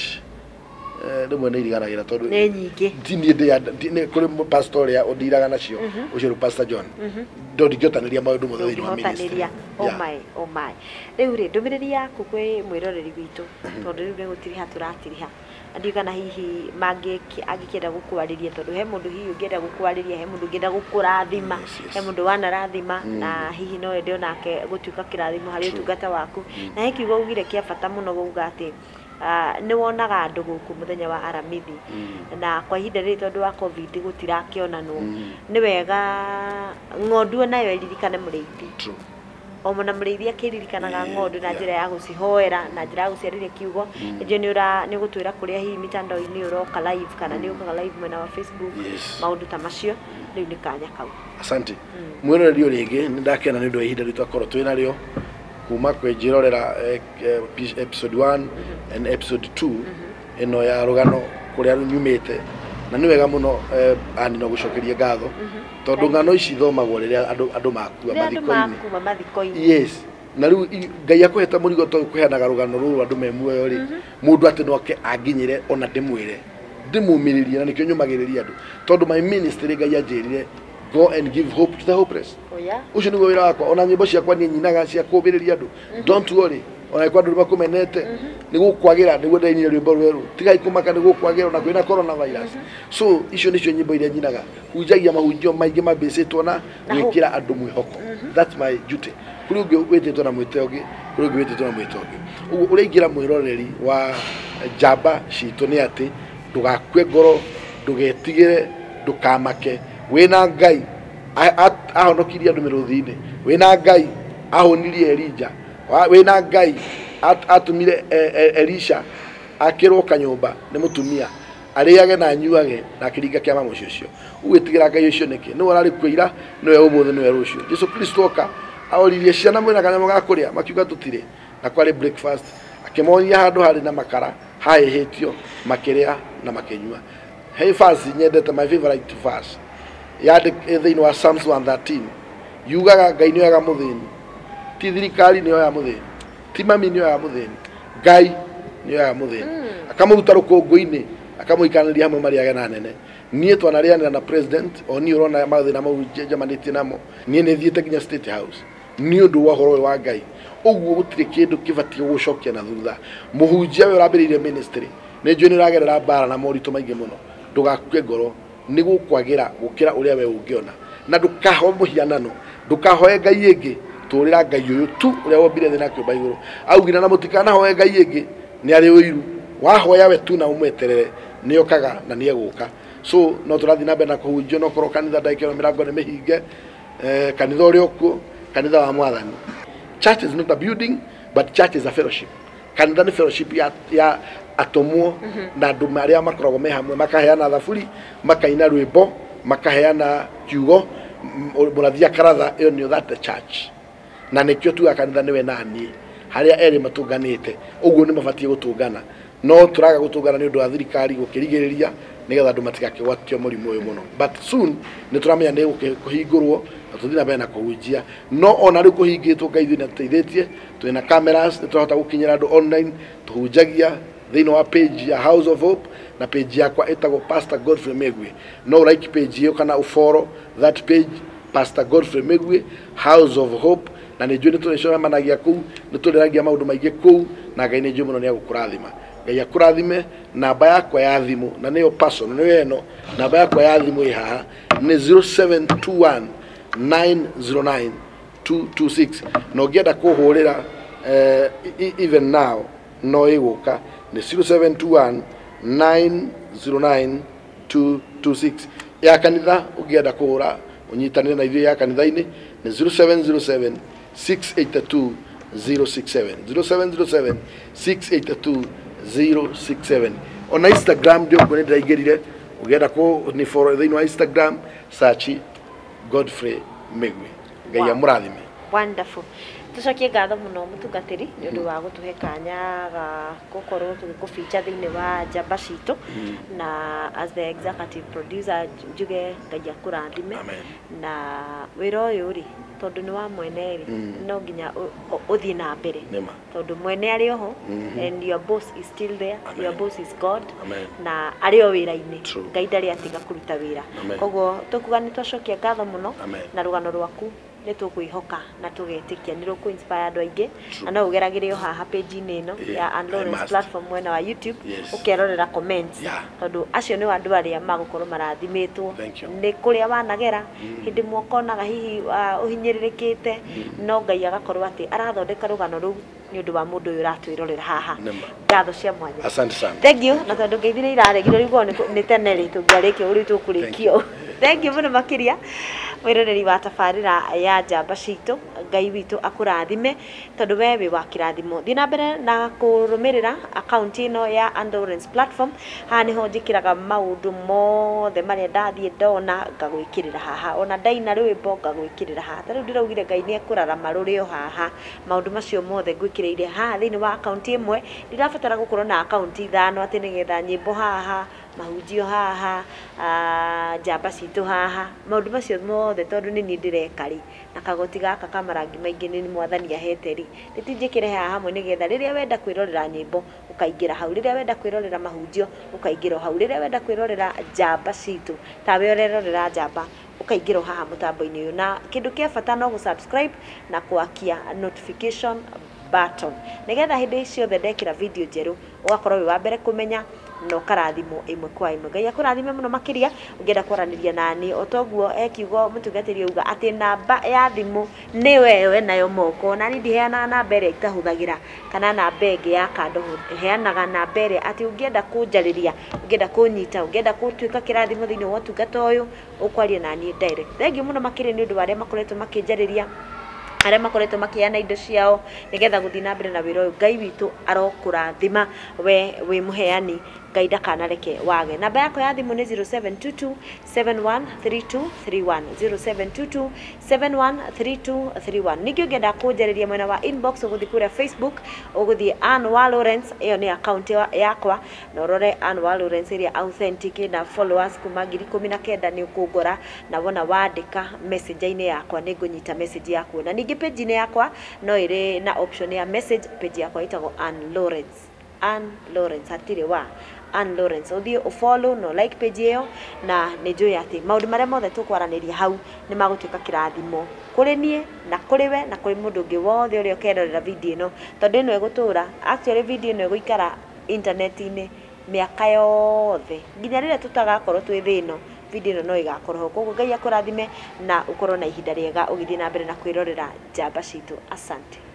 eh ndimwe nĩ iriganagira tondu nĩ nyingĩ ndini ndĩ kũrĩ pastor ya ondiraga nacio ucio pastor John ndondigĩotanĩria maũndũ mothe thĩinĩ wa ministry oh my oh my rĩu rĩ ndũmĩrĩri yaku kwĩ mwĩroreri witũ tondũ rĩu nĩ gũtirĩ haturatiriha andigana hihi mangĩ angĩkĩenda gũkwarĩria tondũ he mũndũ hihi ũngĩenda gũkwarĩria he mũndũ ũngĩenda gũkũrathima he mũndũ wanarathima na hihi no ende onake gũtuĩka kĩrathimo harĩ ũtungata waku na he kiugo ugire kĩa bata mũno gũuga atĩ nĩ wonaga andũ gũkũ mũthenya wa aramithi na kwa ihinda rĩrĩ tondũ wa covid gũtirakĩonanwo nĩ wega ng'ondu nayo iririkane mũrĩithi o mwana mũrĩithi akĩririkanaga ng'ondu na njĩra ya gũcihoera na njĩra ya gũciarĩria kiugo nĩnjũ nĩ ũra nĩ gũtwĩra kũrĩa hihi mitandao-inĩ ũroka live kana nĩ ũkaga live mwena wa Facebook maũndũ ta macio rĩu nĩ kanya kau asante mwĩroreri rĩngĩ nĩ ndakena nĩ ũndũ wa ihinda rĩtwakorwo twĩ narĩo kuma kwĩnjĩrorera episode one and episode two ino ya rugano kuria nyumite na ni wega muno ani no gucokeria ngatho tondu ngano ici thomagwo riria andu andu makua mathiko-ini yes na riu Ngai akuheta murigo to kuheanaga rugano ruru andu me muoyo ri mundu ati noke anginyire ona ndimwire ndimumiririe na nikyo nyumagiriria andu tondu my ministry Ngai anjirire go and give hope to the hopeless oya ucio niguo wira wakwa ona nyimbo ciakwa ni nyinaga cia kubiriria andu don't worry ona kwa andu bakumenete ni gukwagira niguo ndainire rwimbo rweru tigai kumaka ni gukwagira ona kwina corona virus so icio nicio nyimbo iria nyinaga hunjagia mahunjio maingi mabicitwo na gwikira andu mwihoko that's my duty kuri ungi wititwo na mwite ungi kuri ungi wititwo na mwite ungi uguo uriingira mwiroreri wa jamba citũ ni ati ndugakue ngoro ndugetigire ndukamake wina Ngai ahonokirie andu miruthi-ini wina Ngai ahonirie Elija wina Ngai atumire Elisha akirwo kanyumba ni mutumia ariage na nyuage na kiringa kia mama ucio ugitigira Ngai ucio niki ni warari kwira ni we umuthi ni we rucio Jesu Kristo oka aoririe ciana mwina kanyamo ga kuria makiuga tutire na kwari breakfast akimonia handu hari na makara haihitio makiria na makenyua hey fast nyendete my favorite verse yade thiini wa Psalms one thirteen yugaga Ngai ni wega muthini ti thirikari ni oya muthini ti mami ni oya muthini Ngai ni oya muthini akamuruta rukungu-ini akamuikaniria hamwe mariage na nene nie twanarianira na president oni urona mathina mau jamanitie namo nie ni thiete nginya state house ni undu wa horo wa Ngai uguo gutire kindu kibatie gucokia na thutha muhunjia we urambiririe ministry ni njui ni uragerera bara na moritu maingi muno ndugakue ngoro ni gukwagira gukira uria we ungiona na ndukaho muhianano ndukahoe Ngai ingi turira Ngai uyu tu uria wombire thina kĩũmba igũrũ augire na mutikana hoe Ngai ingi ni ari uiru wahoya we tu na umweterere ni okaga na ni eguka so no turathi na mbere na kuhunjio no korwo kanitha ndaikero mirango ni mihinge eh kanitha uri okuo kanitha wa mwathani. Church is not a building but church is a fellowship. Kanitha ni fellowship ya, ya atomo mm -hmm. na andu maria makoragwo me hamwe makaheana thaburi makaina rwimbo makaheana kiugo murathia karatha iyo ni that the church na nikyo tu akanitha niwe nani haria eri matunganite uguo ni mabatie gutungana no turaga gutungana ni undu wa thirikari gukirigiriria nigetha andu matigakigwatio murimu uyu muno but soon ni turamenya ni gukuhingurwo na tuthina bena kuhunjia no ona ri kuhingitwo ngaithi na tuteithĩtie twina cameras ni turahota gukinyira andu online tuhunjagia thĩinĩ wa page ya House of Hope na page yakwa etagwo Pastor Godfrey Megwe no like page iyo kana ufollow that page Pastor Godfrey Megwe House of Hope na nĩ njũĩ nĩ tũrĩcora managia kũu nĩ tũrĩragia maũndũ maingĩ kũu na Ngai nĩ njũĩ mũno nĩ agũkũrathima. Ngai akũrathime. Namba yakwa ya thimũ na nĩyo personal nĩyo ĩno namba yakwa ya thimũ ĩ haha nĩ zero seven two one nine zero nine two two six na ũngĩenda kũhũrĩra uh, even now no ĩgũka ni zero seven two one nine zero nine two two six ya kanitha ugienda kuhura unyitanire na ithuĩ ya kanitha-inĩ ni zero seven zero seven six eight two zero six seven zero seven zero seven six eight two zero six seven. On Instagram ndio kwenye ndaigerire ugienda ku ni follow thĩinĩ wa Instagram search Godfrey Megwe. Ngai amũrathime. Wonderful. Tucokie ngatho muno mutungatiri ni undu wa gutuhe kanya ga gukorwo tugikuficha thiini wa njamba citu na as the executive producer njuge Ngai akurathime na wira uyu ri tondu ni wa mwene ri no nginya uthie na mbere tondu mwene ari oho and your boss is still there. Your boss is God na ari o wira-ini Ngai ndari atiga kuruta wira koguo tukuga ni twacokia ngatho muno na rugano rwaku ni tukwihoka na tugetikia ni ruku inspire andu aingi na no ugeragire haha page-ini ino ya Ann Lawrence platform mwena wa YouTube ukerorera comments tondu acio ni andu aria magukorwo marathimitwo ni kuria wanagera hindi mwokonaga hihi uhinyiririkite no Ngai agakorwo ati arathondeka rugano ru ni undu wa mundu uyu ratwirorera haha ngatho cia mwanya. Asante sana. Thank you na tondu ngeithire iraregire rigo ni tene ri tungiariki uri tukurikio. Thank you muno makiria wiroreri wa tabarira ya njamba citu Ngai witu akurathime tondu we wi wa kirathimo thina mbere na kurumirira account ino ya Ann Lawrence platform ha niho njikiraga maundu mothe maria ndathie ndona ngagwikirira haha ona ndaina rwimbo ngagwikirira haha tariu ndiraugire Ngai ni ekurarama rurio haha maundu macio mothe ngwikiriire haha thini wa account imwe ndirabatara gukorwo na account ithano ati nigetha nyimbo haha mahunjio haha njamba citu haha maundu macio mothe tondu ni ni ndirekari na kagoti gaka kamarangi maingi ni mwathani ahete ri nditinjikire haha hamwe nigetha riria wenda kwirorera nyimbo ukaingira hau riria wenda kwirorera mahunjio ukaingira hau riria wenda kwirorera njamba citu tawe urerorera njamba ukaingira haha mutambo-ini uyu na kindu kia bata no gusubscribe na kwakia notification button nigetha hindi ciothe ndekira video njeru ugakorwo wi wa mbere kumenya no karathimo imwe kwa imwe. Ngai akurathime muno makiria ungienda kwaraniria nani otoguo ekiugo mutungatiri uga ati namba ya thimu ni wewe nayo moko na ni ndiheana namba ĩrĩa itahuthagira kana namba ĩngĩ ya kando heanaga namba ĩrĩa ati ungienda kunjariria ungienda kunyita ungienda kutuika kirathimo thini wa tungata uyu ukwaria nani direct. Thank you muno makiria ni undu wa aria makoretwo makinjariria aria makoretwo makiana indo ciao nigetha guthii na mbere na wira uyu. Ngai witu arokurathima we wi muheani Ngai ndakanareke wage. Namba yako ya thimu ni zero seven two two seven one three two three one zero seven two two seven one three two three one. Ningĩ ũngĩenda kũnjarĩria mwena wa inbox ũgũthiĩ kũrĩa Facebook ũgũthiĩ Ann Lawrence ĩyo nĩ account yakwa na ũrore Ann Lawrence ĩrĩa authentic na followers kuma ngiri ikũmi na kenda nĩ ũkũngora na wona wandĩka message-inĩ yakwa nĩ ngũnyita message yaku na ningĩ page-inĩ yakwa no ĩrĩ na option ya message. Page yakwa ĩtagwo Ann Lawrence Ann Lawrence hatirĩ wa Ann Lawrence uthie ufollow no like page iyo na ni njui ati maundu maria mothe tukwaraniria hau ni magutuika kirathimo kuri nie na kuri we na kuri mundu ungi wothe uria ukerorera video ino tondu ino egutura actually video ino eguikara internet-ini miaka yothe nginya riria tutagakorwo twi thino video ino no igakorwo koguo Ngai akurathime na ukorwo na ihinda riega ugithie na mbere na kwirorera njamba citu. Asante.